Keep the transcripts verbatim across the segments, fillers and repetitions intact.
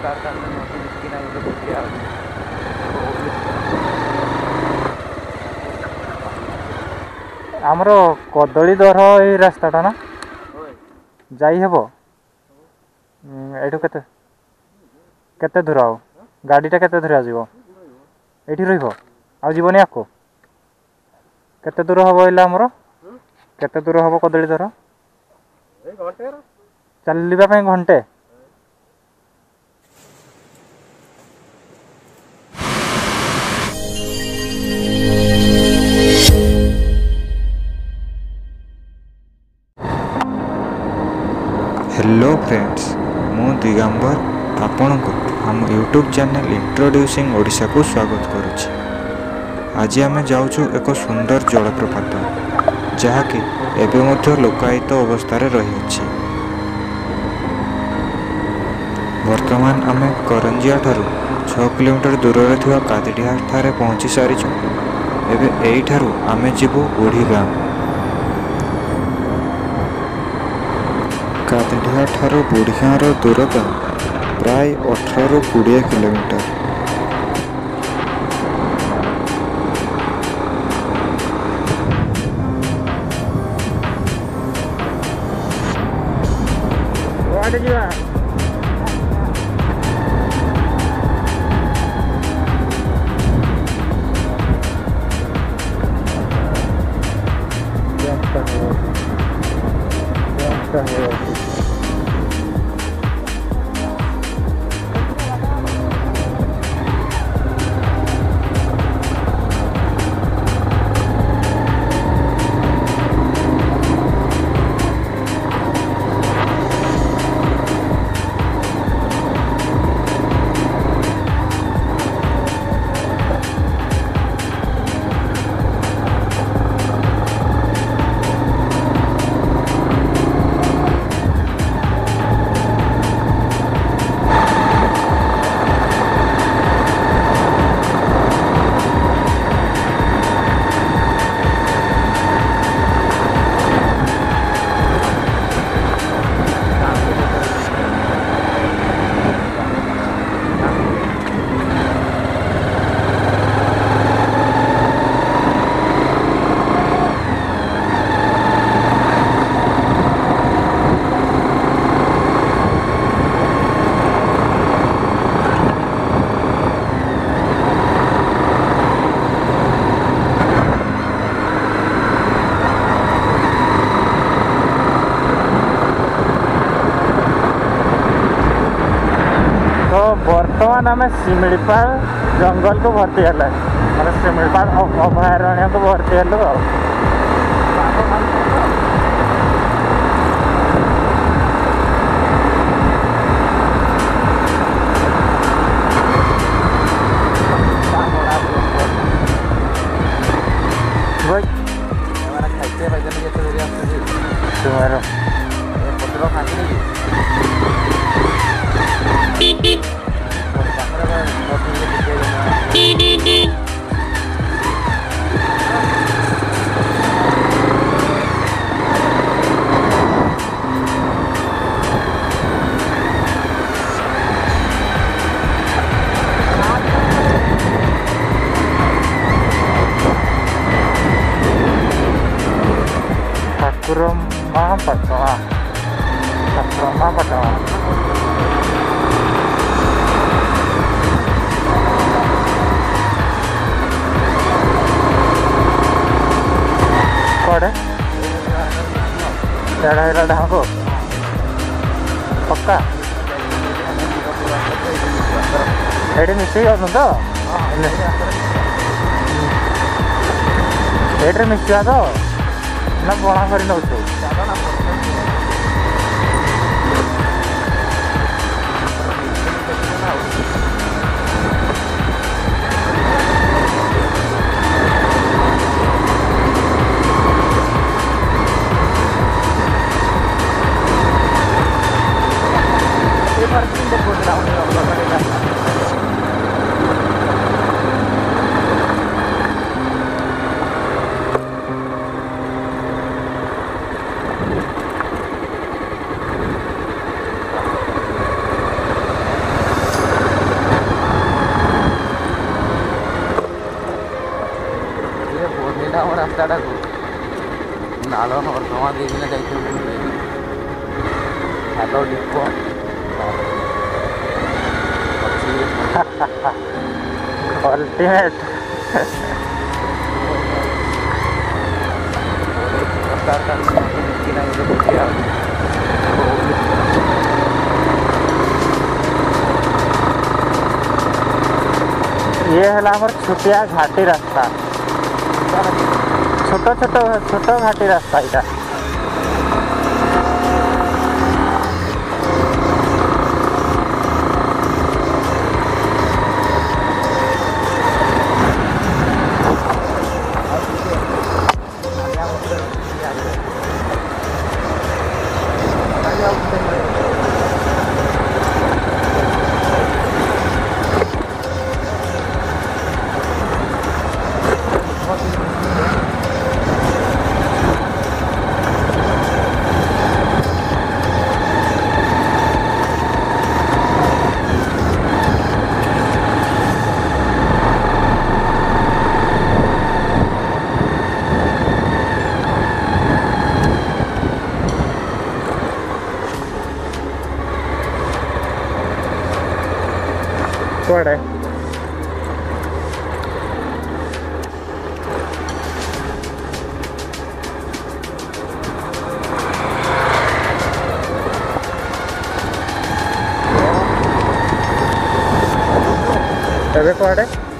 तार तार नदी दिखी ना ये देखिए आमर कदली दर ये रास्ताटा ना जाई हेबो एठू केते केते दूर आओ गाड़ीटा केते दूर आजिबो एठी रहिबो आ जीवनी आको केते दूर हबो इला हमरो केते दूर हबो कदली दर ए घंटे चललिबा पय घंटे हेलो फ्रेंड्स मु दिगंबर आपण को हम यूट्यूब चैनल इंट्रोड्यूसिंग ओडिशा को स्वागत करुछि। आज आम जाऊँ एक सुंदर जलप्रपात जहाँकि एबे मध्य लोकायित अवस्था रही। वर्तमान आम करंजिया ठारू छह किलोमीटर दूर थिबा कादिडिहा ठारे पहुंची सारिछु। एबे एई ठारू आमे जिबु बुढ़ी गाँव। कादिडिहा ठारू बुढ़ी गाँव दूरता प्राय अठारह रु बीस किलोमीटर। बर्तमान आम शिमिलीपाल जंगल को भर्ती है मतलब शिमिलीपाल अभयारण्य को भर्ती है Patoa Patoa Patoa कौन है चढ़ा है लड़ा को पक्का एडे मिस्टेक आसन तो एड्रे मिस्टेक तो ना बना कर नौ ରାସ୍ତାଟାକୁ ନାଳ ନର୍ଦ୍ଦମା ଦେଇକିନା ଯାଇଥିଲୁ ଖାଲ ଢିପ ଅଲ୍ଟିମେଟ୍ ये है हमर छुटिया घाटी रास्ता छोट छोट छोट घाटी रास्ता इटा कुआड़े ଏବେ କୁଆଡ଼େ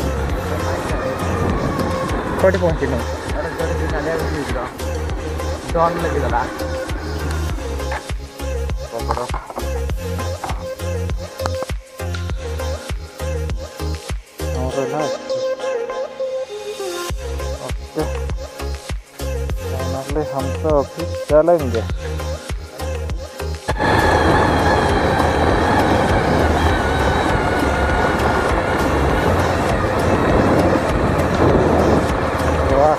କୋଉଠି ପହଞ୍ଚିନୁ ଡନ୍ ଲାଗିଗଲା ओके फाइनली हम तो ऑफिस चलेंगे वाह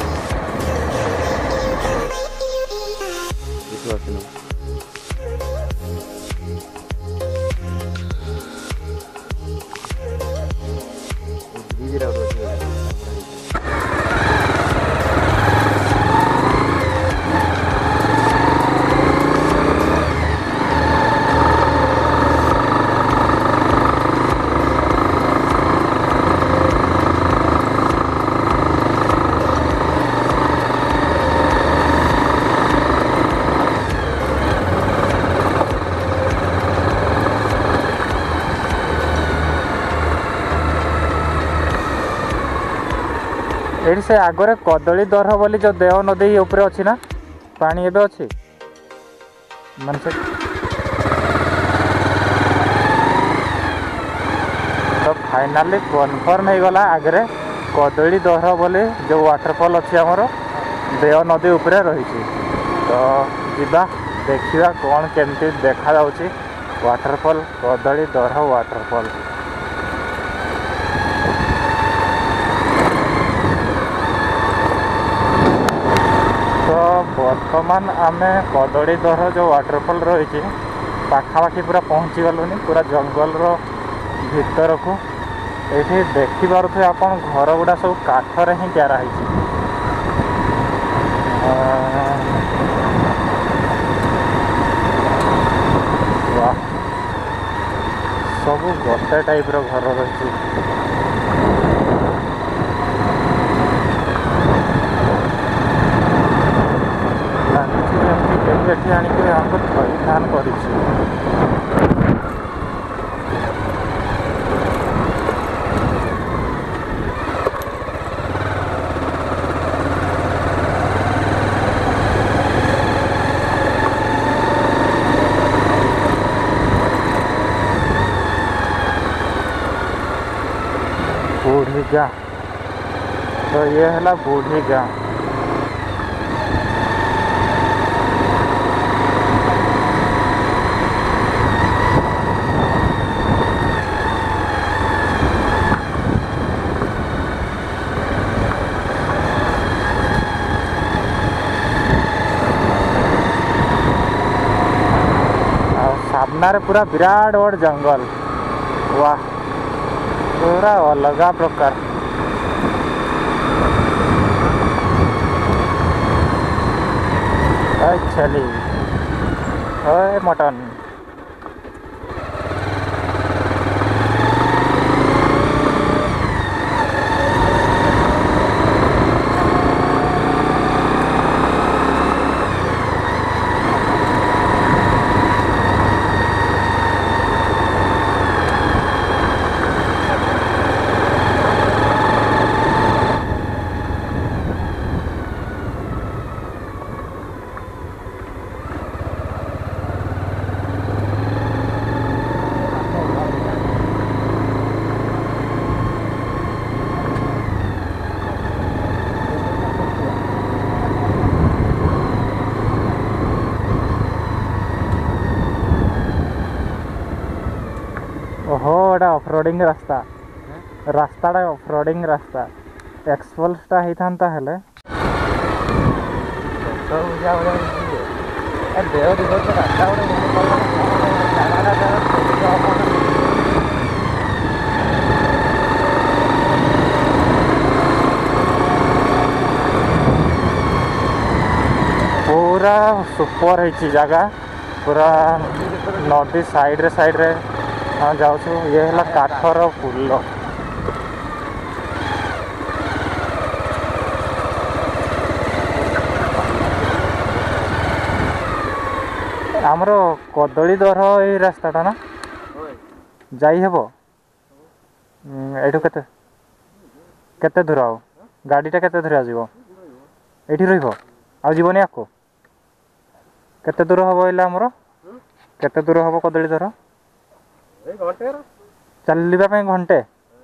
एठी से आगरे कदली दर बोली जो देव नदी ऊपर अच्छी ना पानी एबे अच्छी मन से तो फाइनाली कन्फर्म हो गला आगरे कदली दर बोली जो वाटरफॉल अच्छी आमर देव नदी ऊपर रही तो जीवा देखा कौन केमती देखा जाउची वाटरफॉल कदली दर वाटरफॉल तो बर्तमान आमे कदली दर जो वाटरफॉल रही पाखापाखि पूरा पहुँची गलुनी पूरा जंगल रो भीतर को ये देखिपे आप घर गुड़ा सब काठरे ही घेरा वाह सब गोटे टाइप रो घर रही एठी आनिके हमको थैथान करिछि बूढ़ी गाँ तो ये है बूढ़ी गाँ सामने पूरा विराट बड़ जंगल वाह पूरा अलग प्रकार ओए छली, ओए मटन। ओहो एटा ऑफरोडिंग रास्ता रास्ताटा ऑफरोडिंग रास्ता एक्सपल्सटा होता हेले पूरा सुपर है जगह पूरा नदी साइड रे साइड रे हाँ जाऊँ ये है काठर पुल आमर कदली दर ये रास्ताटा ना जाई हेबो एठू केते केते दूर आओ गाड़ीटा केते दूर आजिबो एठी रहिबो आ जीवनी आको केते दूर हबो इला हमरो केते दूर हबो कदली दर चलवा घंटे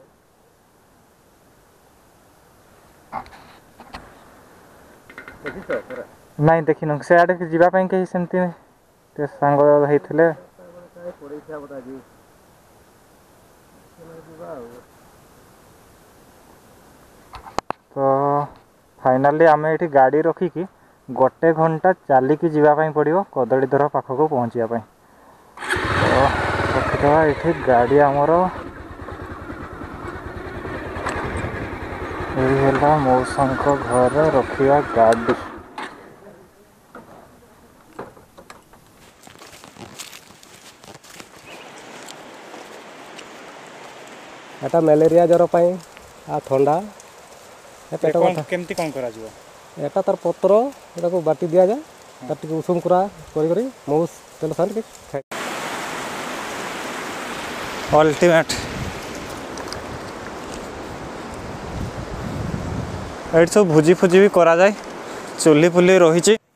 नहीं देखिन से आड़े जावाई कहीं सेमती सांग होते तो फाइनाली आम ये गाड़ी रखिकी गोटे घंटा चलिकी जावाई पड़ो कदलीधर पाखक पहुँचापी तो रखिदवा ये गाड़ी आमर यही मौसा घर रखा गाड़ी एटा मलेरिया ज्वर पाई आ ठंडा पेट केमती कौन करा जीवो एटा तार पत्र एटा को बाटी दिया जाए तार टिके उषुम करा करी करी मौस तेल सान के खाए अल्टीमेट ये सब भोजी फुजी भी करा जाए चुली फुली रही